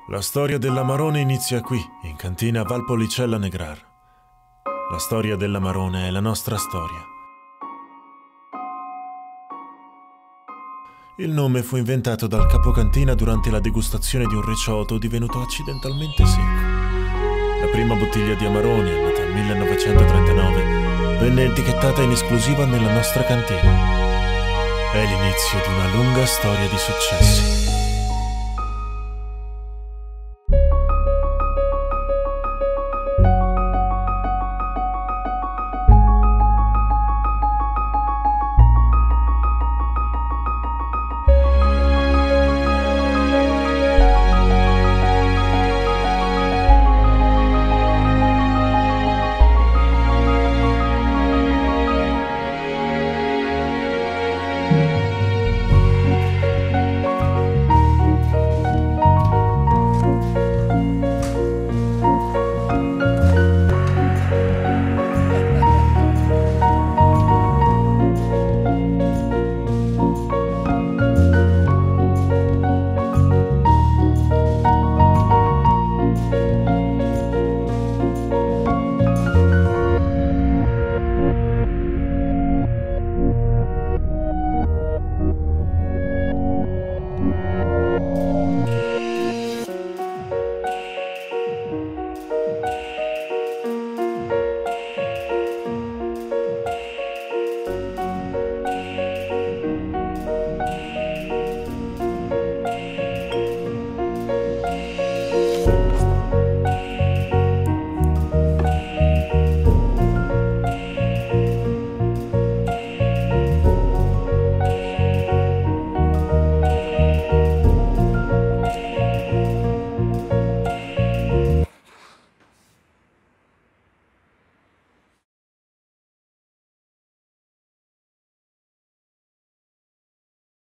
La storia dell'Amarone inizia qui, in Cantina Valpolicella Negrar. La storia dell'Amarone è la nostra storia. Il nome fu inventato dal capocantina durante la degustazione di un recioto divenuto accidentalmente secco. La prima bottiglia di Amarone, nata nel 1939, venne etichettata in esclusiva nella nostra cantina. È l'inizio di una lunga storia di successi.